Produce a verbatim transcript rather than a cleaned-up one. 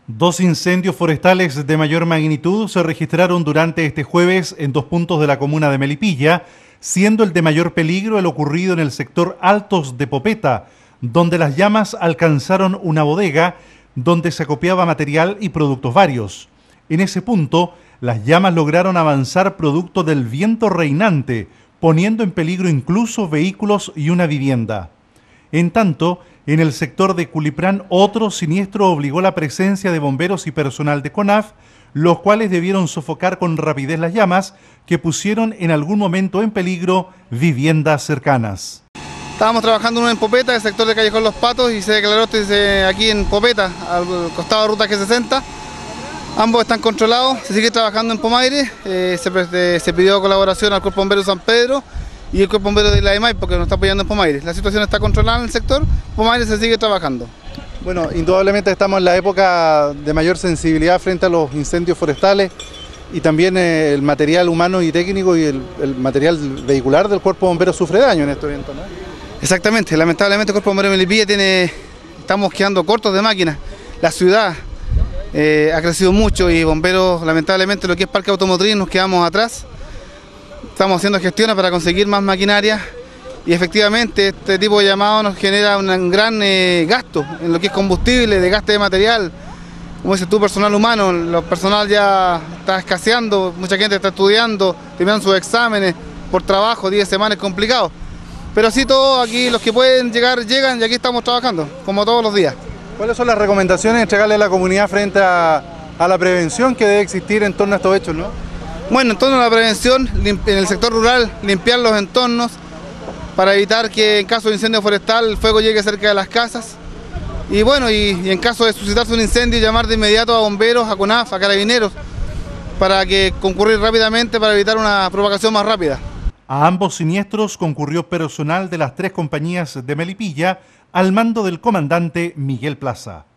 Dos incendios forestales de mayor magnitud se registraron durante este jueves en dos puntos de la comuna de Melipilla, siendo el de mayor peligro el ocurrido en el sector Altos de Popeta, donde las llamas alcanzaron una bodega donde se acopiaba material y productos varios. En ese punto, las llamas lograron avanzar producto del viento reinante, poniendo en peligro incluso vehículos y una vivienda. En tanto, en el sector de Culiprán, otro siniestro obligó la presencia de bomberos y personal de CONAF, los cuales debieron sofocar con rapidez las llamas que pusieron en algún momento en peligro viviendas cercanas. Estábamos trabajando en Popeta, el sector de Callejón Los Patos, y se declaró este aquí en Popeta, al costado de Ruta G sesenta. Ambos están controlados, se sigue trabajando en Pomaire, eh, se, se pidió colaboración al Cuerpo Bombero de San Pedro y el Cuerpo Bombero de Isla de Maipo, porque nos está apoyando en Pomaire. La situación está controlada en el sector, Pomaire se sigue trabajando. Bueno, indudablemente estamos en la época de mayor sensibilidad frente a los incendios forestales y también eh, el material humano y técnico y el, el material vehicular del Cuerpo Bombero sufre daño en este evento, ¿no? Exactamente, lamentablemente el Cuerpo Bombero de Melipilla tiene, estamos quedando cortos de máquinas. La ciudad eh, ha crecido mucho y bomberos, lamentablemente lo que es parque automotriz nos quedamos atrás. Estamos haciendo gestiones para conseguir más maquinaria y efectivamente este tipo de llamado nos genera un gran eh, gasto en lo que es combustible, de gasto de material. Como dices tú, personal humano, lo personal ya está escaseando, mucha gente está estudiando, terminando sus exámenes por trabajo, diez semanas, es complicado. Pero así todos aquí, los que pueden llegar, llegan y aquí estamos trabajando, como todos los días. ¿Cuáles son las recomendaciones entregarle a la comunidad frente a, a la prevención que debe existir en torno a estos hechos, ¿no? Bueno, en torno a la prevención, en el sector rural, limpiar los entornos para evitar que en caso de incendio forestal el fuego llegue cerca de las casas. Y bueno, y, y en caso de suscitarse un incendio, llamar de inmediato a bomberos, a CONAF, a carabineros, para que concurrir rápidamente para evitar una propagación más rápida. A ambos siniestros concurrió personal de las tres compañías de Melipilla al mando del comandante Miguel Plaza.